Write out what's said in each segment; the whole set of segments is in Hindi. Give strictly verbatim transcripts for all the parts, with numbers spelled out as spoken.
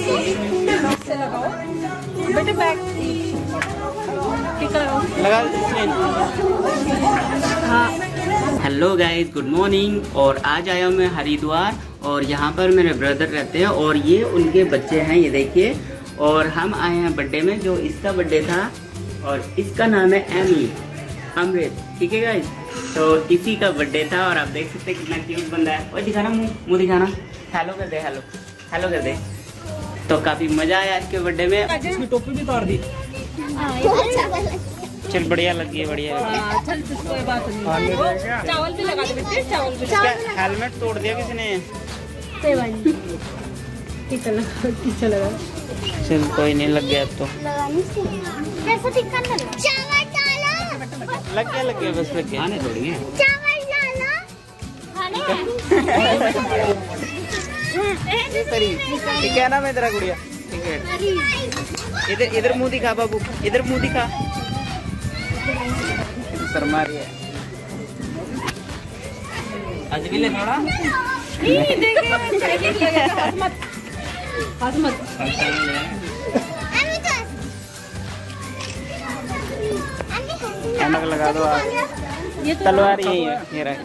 बेटे बैग लगा। हाँ। Hello guys, good morning. और आज आया हूँ मैं हरिद्वार और यहाँ पर मेरे ब्रदर रहते हैं और ये उनके बच्चे हैं, ये देखिए। और हम आए हैं बर्थडे में, जो इसका बर्थडे था और इसका नाम है एमी अमृत, ठीक है गाइस। तो इसी का बर्थडे था और आप देख सकते हैं कितना क्यूट बंदा है। और दिखाना मुंह मुंह दिखाना, हेलो कर दे, हेलो हेलो कर दे। तो काफी मजा आया इसके बर्थडे में। इसकी टोपी भी उतार दी। चल बढ़िया लगी है, बढ़िया लगी। चल कोई बात नहीं। चावल भी लगा दे बेटे, चावल भी। हेलमेट तोड़ दिया किसी ने। कितना लगा? चल कोई नहीं, लग गया तो लग गया लग गया बस लग गया। आने थोड़ी है। क्या नाम है तेरा गुड़िया? ठीक है, इधर इधर मुंह दिखा बाबू, इधर मुंह दिखा। शर्मा रही है आज भी ले थोड़ा। हाथ मत ऐनक लगा दो आप। ये तो तलवार यही है, ये रहा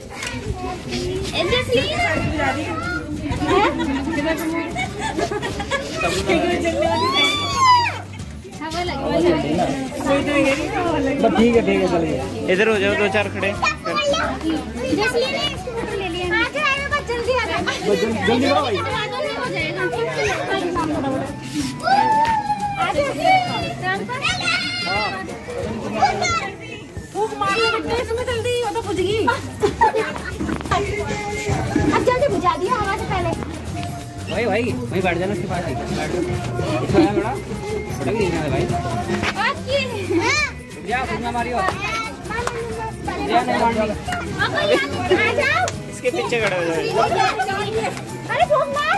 ठीक है ठीक है चलिए। इधर हो जाओ, दो चार खड़े। जल्दी आओ भाई। फूंक मार ले बेटे, इसमें जल्दी, वो तो बुझ गई। अब जल्दी बुझा दिया हवा से पहले। भाई भाई वहीं बैठ जाना, उसके पास बैठ जाओ। बड़ा बड़ा भी देखना है भाई। बात की है। जा फूंका मारियो। जा नहीं मारनी। आ जाओ। इसके पीछे खड़े हो जाओ। अरे फूंक मार।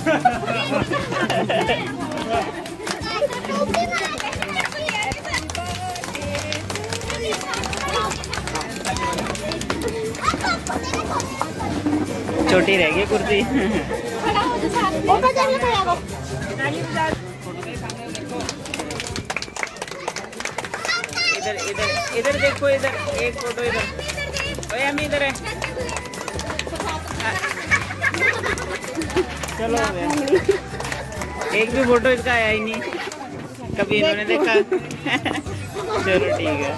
छोटी रह गई कुर्सी। इधर इधर इधर देखो, इधर एक फोटो इधर। ओए अम्मी इधर है। चलो एक भी फोटो इसका आया ही नहीं, कभी इन्होंने देखा। चलो ठीक है।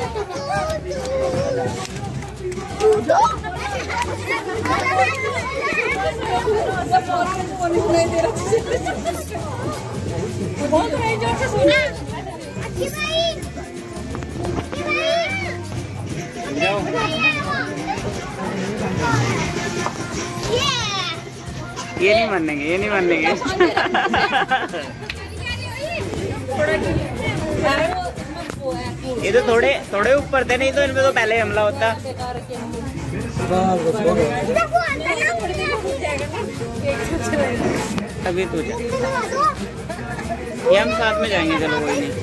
ये नहीं मानेंगे, ये नहीं मानेंगे। ये तो थोड़े थोड़े ऊपर थे, नहीं तो इनमें तो पहले हमला होता। अभी तो जा, ये हम साथ में जाएंगे। चलो कोई नहीं।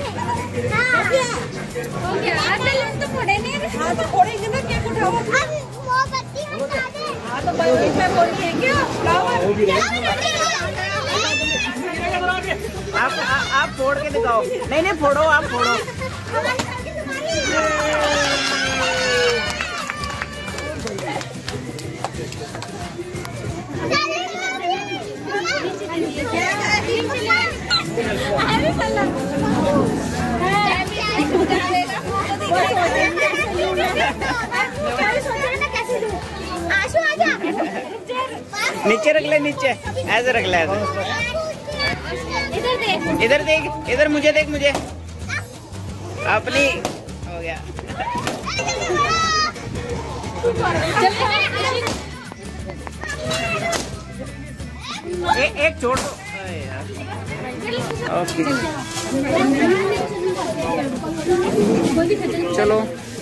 आप आप फोड़ के दिखाओ। नहीं नहीं फोड़ो, आप फोड़ो। नीचे रख ले, नीचे ऐसे रख ले, ऐसे। इधर देख, इधर देख, इधर मुझे देख, मुझे अपनी हो गया। ए, एक छोड़ दो यार। ओके चलो।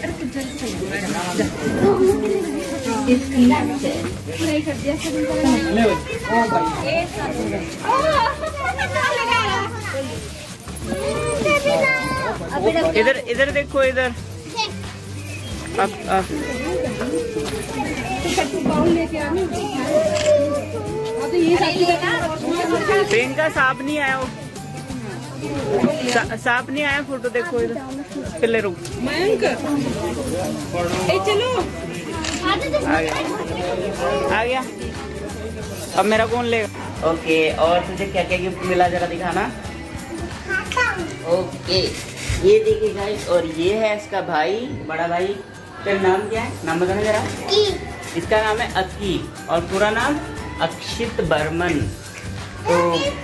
इधर इधर देखो, इधर अब अब तो ये साथ ट्रेन का सांप नहीं आया, सा, सांप नहीं आया। फोटो देखो इधर, पहले रुक। मयंक ए चलो आ गया आ गया। अब मेरा कौन लेगा? ओके, और तुझे क्या क्या गिफ्ट मिला जरा दिखाना। ओके, ये देखिए गाइस, और ये है इसका भाई, बड़ा भाई। तेरा नाम क्या है? नाम बताना जरा। इसका नाम है अक्की और पूरा नाम अक्षित बर्मन। तो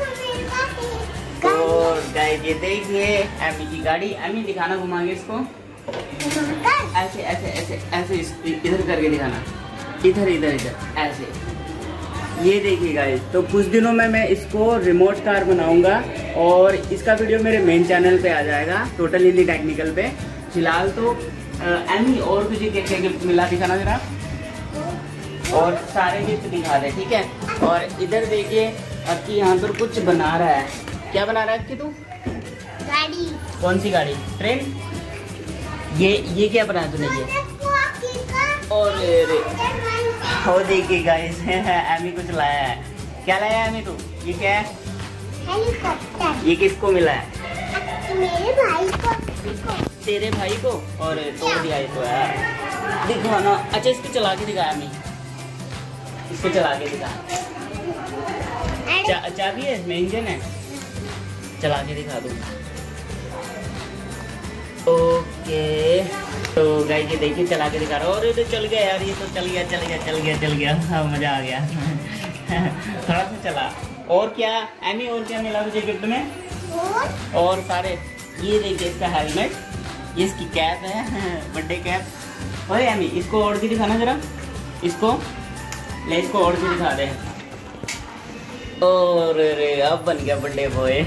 और गाइस ये देखिए एमी की गाड़ी। एमी दिखाना घुमा के इसको, ऐसे ऐसे ऐसे ऐसे इधर करके दिखाना, इधर इधर इधर ऐसे। ये देखिए गाइस, तो कुछ दिनों में मैं इसको रिमोट कार बनाऊंगा और इसका वीडियो मेरे मेन चैनल पे आ जाएगा, टोटल हिंदी टेक्निकल पे। फिलहाल तो एमी, और तुझे क्या क्या गिफ्ट मिला दिखाना जरा, और सारे गिफ्ट दिखा दे, ठीक है। और इधर देखिए अक्की यहाँ पर कुछ बना रहा है। क्या बना रहा है अक्की तू? गाड़ी। कौन सी गाड़ी? ट्रेन। ये ये क्या बनाया तूने? ये और हो देखिए गाइस, एमी कुछ लाया है। क्या लाया है एमी तू? ये क्या है? हेलीकॉप्टर। ये किसको मिला है? मेरे भाई को। तेरे भाई को? और तोड़ दिया इसको यार, दिखाना। अच्छा इसको चला के दिखाया एमी, इसको चला के दिखा। चा, चाबी है इसमें, इंजन है, चला के दिखा दूँ। ओके, तो गाइस ये देखिए चला के दिखा रहा हूँ। और ये तो चल गया यार, ये तो चल गया चल गया चल गया चल गया। हाँ, मजा आ गया। थोड़ा सा चला। और क्या एमी, और क्या मिला मुझे गिफ्ट में? और, और सारे, ये देखिए इसका हेलमेट, ये इसकी कैप है, बर्थडे कैप। और एमी इसको ओढ़ के दिखाना जरा, इसको ले, इसको ओढ़ के दिखा दे। और रे अब बन गया बर्थडे बॉय।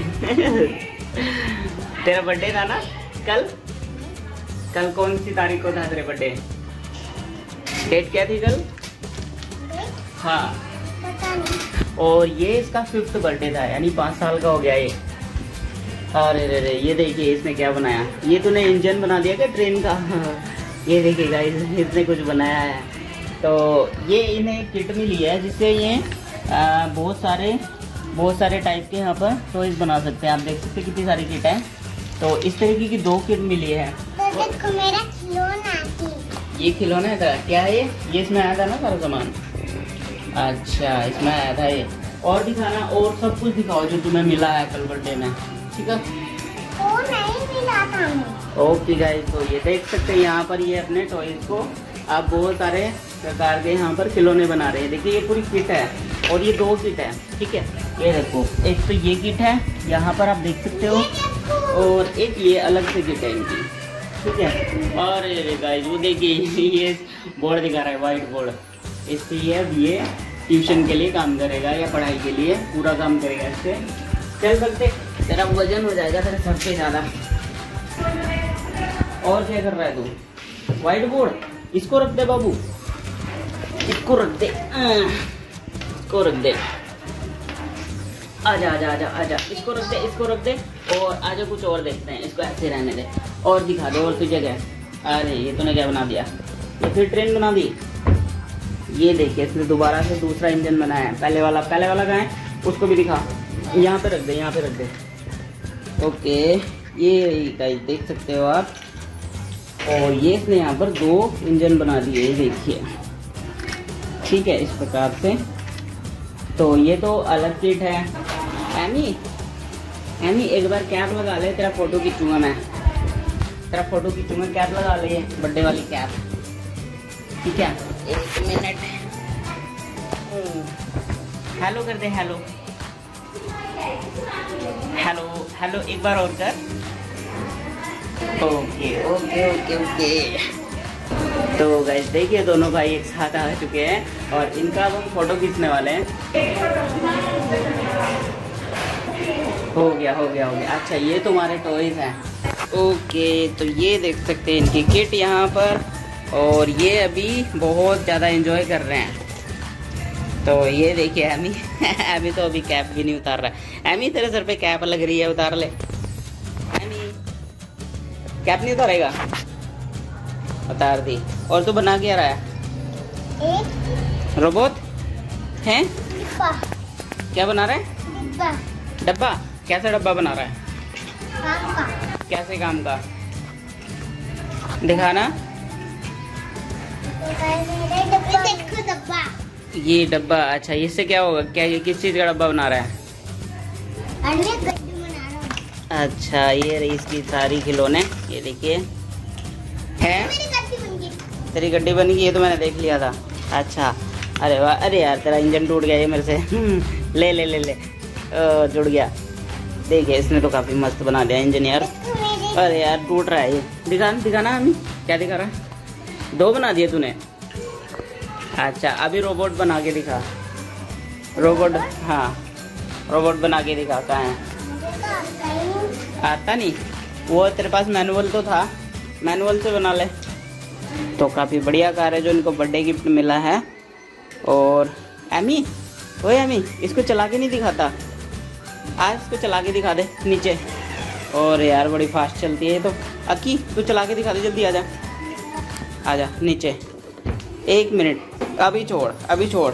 तेरा बर्थडे था ना कल? कल कौन सी तारीख को था तेरे बर्थडे? डेट क्या थी कल? हाँ, पता नहीं। और ये इसका फिफ्थ बर्थडे था, यानी पाँच साल का हो गया ये। अरे रे रे, ये देखिए इसने क्या बनाया। ये तूने इंजन बना दिया क्या ट्रेन का? ये देखिए गाइस, इसने कुछ बनाया है। तो ये इन्हें किट मिली है जिससे ये आ, बहुत सारे बहुत सारे टाइप के यहाँ पर टॉयज बना सकते हैं। आप देख सकते हैं कितनी सारी किट है। तो इस तरीके की दो किट मिली है। तो देखो मेरा खिलौना थी। ये खिलौना था क्या है? ये ये इसमें आया था ना सारा सामान? अच्छा, इसमें आया था ये। और दिखाना, और सब कुछ दिखाओ जो तुम्हें मिला है कल बर्थडे में, ठीक है? वो नहीं मिला था हमें। ओके गाइस, तो ये देख सकते हैं यहाँ पर ये अपने टॉयज को आप बहुत सारे प्रकार के यहाँ पर खिलौने बना रहे हैं। देखिए ये पूरी किट है और ये दो किट है, ठीक है। ये देखो, एक तो ये किट है यहाँ पर आप देख सकते हो, और एक ये अलग से किट है इनकी, ठीक है। और गाइस वो देखिए ये बोर्ड दिखा रहा है, व्हाइट बोर्ड। इससे ये ये ट्यूशन के लिए काम करेगा या पढ़ाई के लिए पूरा काम करेगा। इससे चल सकते, तेरा वजन हो जाएगा तेरे सर पे ज़्यादा। और क्या कर रहा है तू? व्हाइट बोर्ड, इसको रख दे बाबू, इसको रख दे, इसको रख दे। आजा आजा आजा आजा, इसको रख दे, इसको रख दे। और आजा कुछ और देखते हैं, इसको ऐसे रहने दे। और दिखा दो, और तुझे क्या? अरे ये तूने क्या बना दिया? ये फिर ट्रेन बना दी। ये देखिए इसने दोबारा से दूसरा इंजन बनाया है। पहले वाला पहले वाला कहाँ है? उसको भी दिखा। यहाँ पे रख दे, यहाँ पे रख दे। ओके, ये गाइस देख सकते हो आप। और ये इसने यहाँ पर दो इंजन बना दिए, ये देखिए, ठीक है, इस प्रकार से। तो ये तो अलग किट है। एमी एमी एक बार कैप लगा ले, तेरा फोटो खींचूंगा मैं, तेरा फोटो खींचूंगा। कैप लगा ले, बर्थडे वाली कैप, ठीक है। एक मिनट, हेलो कर दे, हेलो हेलो हेलो, एक बार और कर। Okay okay okay okay. तो गाइस देखिए दोनों भाई एक साथ आ चुके हैं और इनका अब हम फोटो खींचने वाले हैं। हो गया हो गया हो गया। अच्छा, ये तुम्हारे टॉयज हैं। ओके, तो ये देख सकते हैं इनकी किट यहाँ पर, और ये अभी बहुत ज़्यादा एंजॉय कर रहे हैं। तो ये देखिए एमी एमी तो अभी कैप भी नहीं उतार रहा है। एमी तेरे सर पे कैप लग रही है, उतार ले। एमी कैप नहीं उतारेगा? उतार दी। और तू बना क्या रहा है? एक रोबोट है? क्या बना रहा है? डिब्बा डब्बा? कैसा डब्बा बना रहा है? काम का। कैसे काम का? दिखाना। तो गाइस मेरा डब्बा देखो डब्बा। ये डब्बा, अच्छा इससे क्या होगा? क्या ये किस चीज का डब्बा बना रहा है? अरे गड्ढे बना रहा हूँ। अच्छा ये रही इसकी सारी खिलौने, ये देखिए है। मेरी गड्ढी बन गई। तेरी गड्डी बन गई, ये तो मैंने देख लिया था। अच्छा अरे वाह, अरे यार तेरा इंजन टूट गया ये मेरे से। ले ले ले ले ओ, जुड़ गया। देखिए इसने तो काफी मस्त बना दिया इंजन यार। देखो मेरे अरे यार टूट रहा है ये। दिखा दिखाना हमें क्या दिखा रहा है? दो बना दिए तूने? अच्छा अभी रोबोट बना के दिखा। रोबोट, हाँ रोबोट बना के दिखा। कहाँ है? मुझे तो आता ही नहीं। आता नहीं? वो तेरे पास मैनुअल तो था, मैनुअल से बना ले। तो काफ़ी बढ़िया कार है जो इनको बर्थडे गिफ्ट मिला है। और एमी, ओए एमी इसको चला के नहीं दिखाता? आज इसको चला के दिखा दे नीचे। और यार बड़ी फास्ट चलती है ये तो। अक्की तू चला के दिखा दे, जल्दी आजा आजा नीचे। एक मिनट, अभी छोड़ अभी छोड़।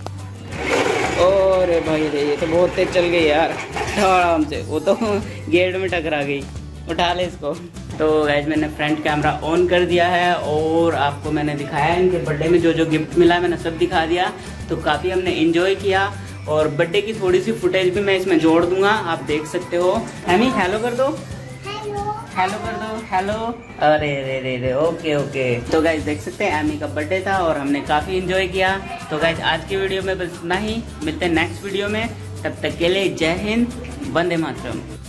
और भाई रे ये तो बहुत तेज चल गई यार, आराम से। वो तो गेट में टकरा गई। उठा ले इसको। तो गाइस मैंने फ्रंट कैमरा ऑन कर दिया है और आपको मैंने दिखाया इनके बर्थडे में जो जो गिफ्ट मिला मैंने सब दिखा दिया। तो काफ़ी हमने एंजॉय किया और बर्थडे की थोड़ी सी फुटेज भी मैं इसमें जोड़ दूंगा, आप देख सकते हो। एमी हेलो कर दो, हेलो हेलो कर दो, हेलो। अरे रे रे रे ओके ओके। तो गाइस देख सकते हैं एमी का बर्थडे था और हमने काफ़ी एंजॉय किया। तो गाइस आज की वीडियो में बस इतना ही, मिलते हैं नेक्स्ट वीडियो में। तब तक के लिए जय हिंद, वंदे मातरम।